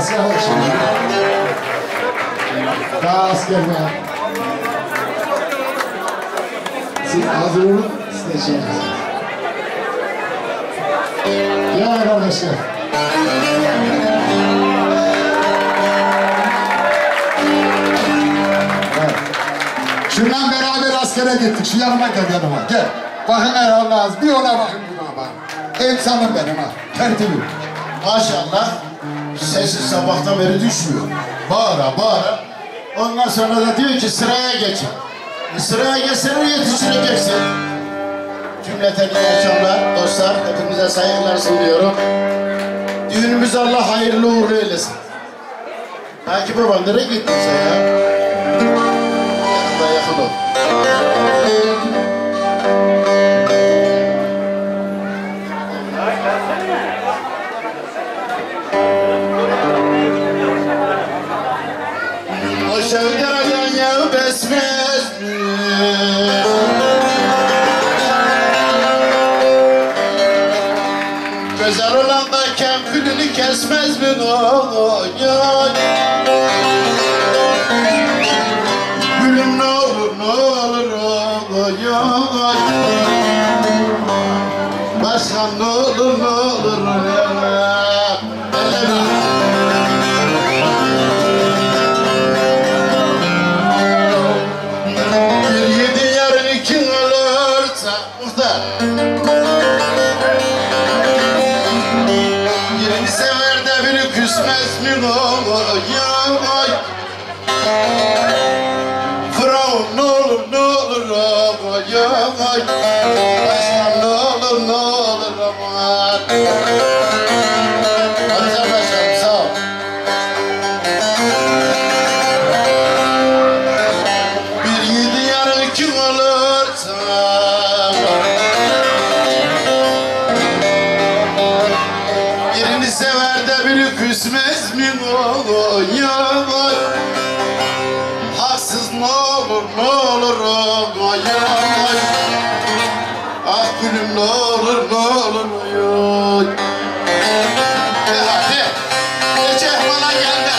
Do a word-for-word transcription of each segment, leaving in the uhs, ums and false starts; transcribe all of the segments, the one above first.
asker var şimdi. Daha asker var. Siz hazır olun, isteyeceğiniz. Ya kardeşler. Evet. Şundan beraber askere gittik. Şu yanıma gel yanıma. Gel. Bakın Erhan Nazım. Bir ona bakın buna bak. İnsanım benim ha. Tertibim. Maşallah. Sesi sabahtan beri düşmüyor. Bağıra bağıra. Ondan sonra da diyor ki sıraya geçin. E, sıraya geçsene yetiştireceksin. Cümleten iyi akşamlar dostlar. Hepinize saygılar sunuyorum. Düğünümüz Allah hayırlı uğurlu eylesin. Belki baban nereye gittin sen ya? Yanımda yakın ol. O sevdadan ya besmez mi? Güzel olan da kempülünü kesmez mi? Gülüm ne olur ne olur başkan ne olur ne olur bir yedi yarın iki olursa muhtar birini sever de biri küsmez mi olur Firavun ne olur ne olur başkan ne olur ne olur aman hadi sen başkanım sağ ol. Bir yedi yarın iki olursa birini sever de biri küsmez mi olur haksız ne olur ne olur ay ay ah gülüm ne olur ne olur ay e hadi geçe bana gelme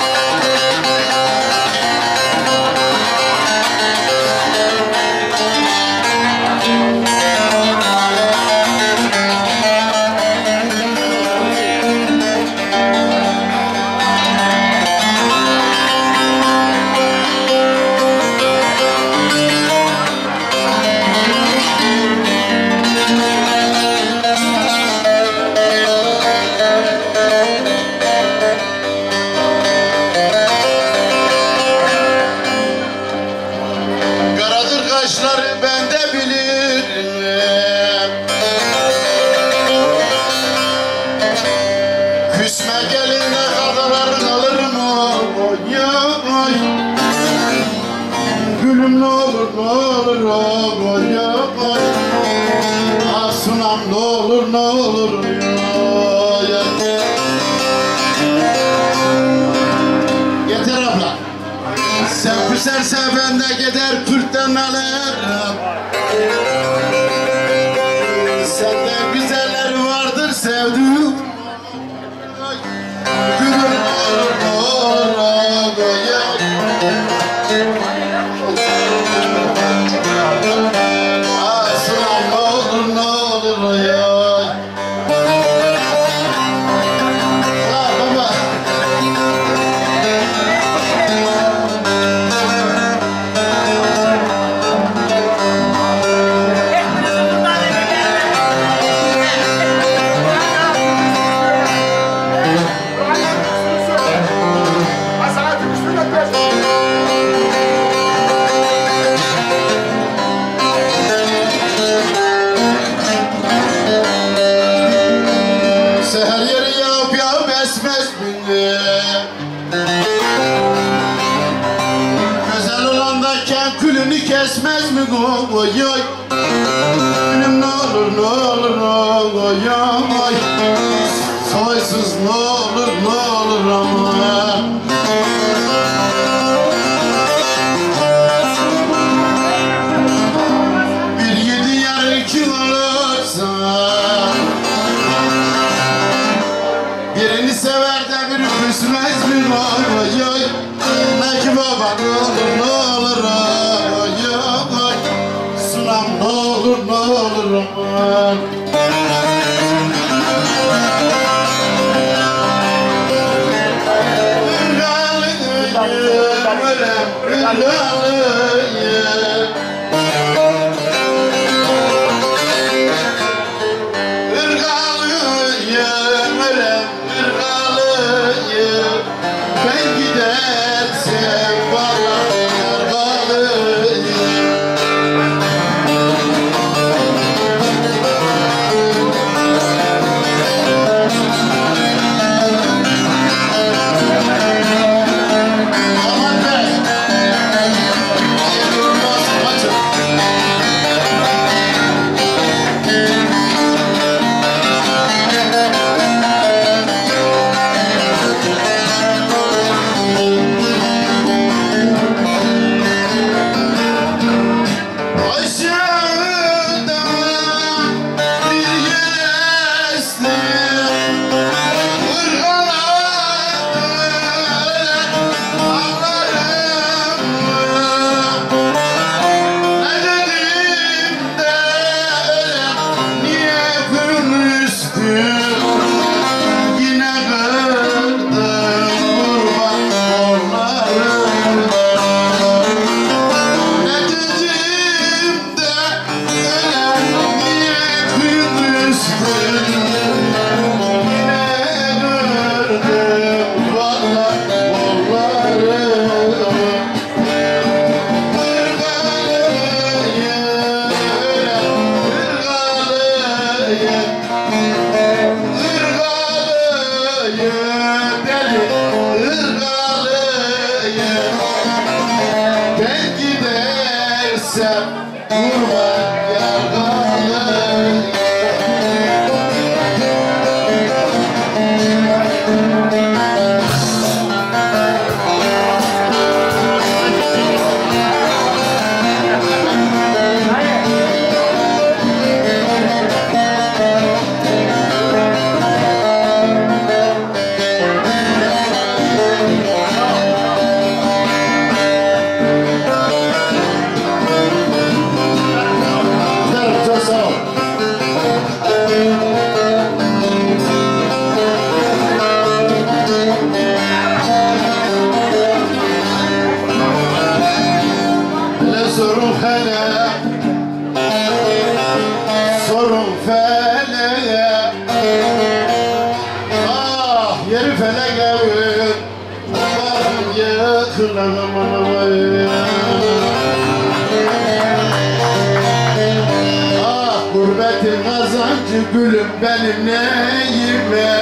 ben de bilirim küsme geline kadar alır mı oy gülüm ne olur ne olur oy ah sunam ne olur ne olur yeter abla sen küserse ben de gider pürtten alırım sende güzeller vardır sevdiğim gülüm olur ne olur ah sunam ne olur ne olur ya ah baba seher yeri yağıp yağıp esmez mi? Güzel olan da külünü kesmez mi? Oy oy gülüm ne olur ne olur oy oy soysuz ne olur ne olur ama bir yedi yarı iki olursa birini sever de biri küsmez Düşmez mi oy Mekke baba ne olur ne olur oy oy Sunam ne olur ne olur aman ben gidersem vallahi kalır aman be durmaz maçım ben gidersem vurma yargılı sorun hele sorun fele ah yeri fele gavur varım yakınlarım anamı ah gurbetin kazancı gülüm benim neyime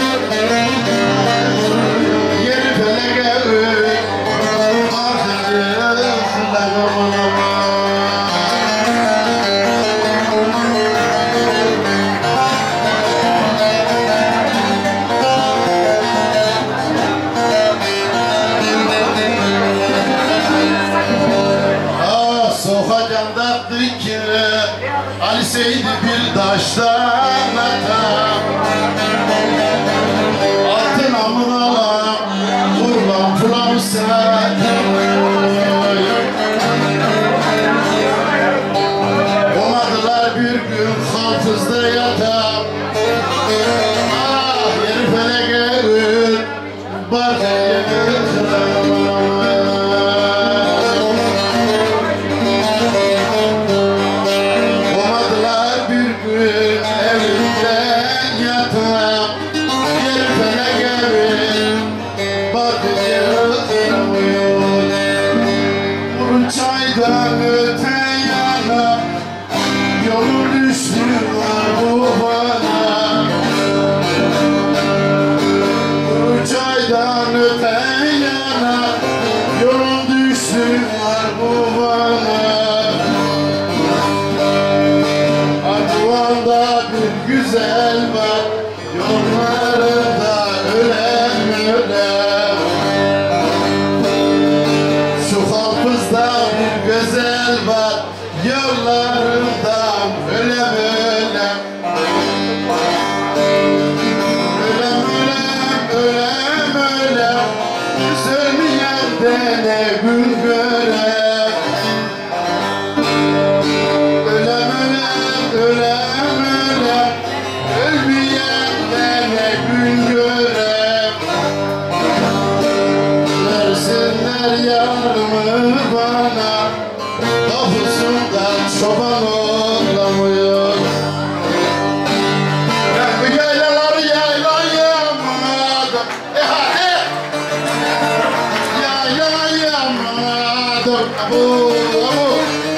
yeri fele gavur Ali Seydi bir taştan atam altın amın alam vurlam pulam satam olmadılar bir gün hafızda yatam ah yeri fele gevür bak yemin çaydan öte yana yolu düştüler bu bana çaydan öte yana yolu düştüler bu bana Arduan'da bir güzel var yollarında ölen ölen şu hafızda bir güzel var yollarından ölem ölem ölem ölem ölem ölem Sönmeyen de ne gün görem. Ölem ölem ölem ölem, ölmeyen de ne gün görem. Versinler yarımı bana, tapusundan çoban olamıyor. Ben bu yaylaları yaylayamadım. E hadi! Yaylayamadım. Abu, abu.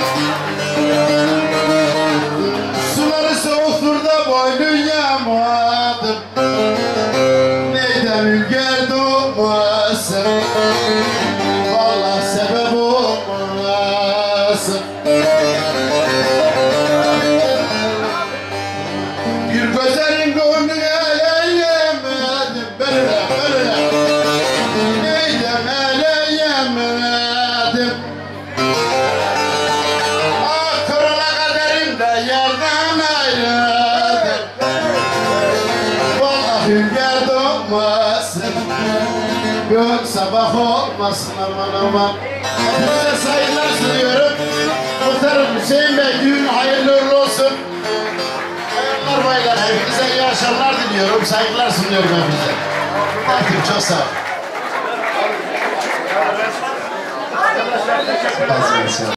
Suları soğuktur da boynun yamadım. Neyden ülker doğmasın, vallahi sebep olmasın. Bir güzelin gönlüne eleyemedim, böyle böyle. Neyden eleyemedim. Ah korona kaderimde yerden ayrıldım. Vallahi ülker doğmasın, gün sabah olmasın aman aman. Hepinize saygılar sunuyorum. Muhtarım Hüseyin Bey, düğün hayırlı uğurlu olsun. Bayanlar baylar, hepinize iyi akşamlar diliyorum. Saygılar sunuyorum hepinize. Fatih çok sağ ol.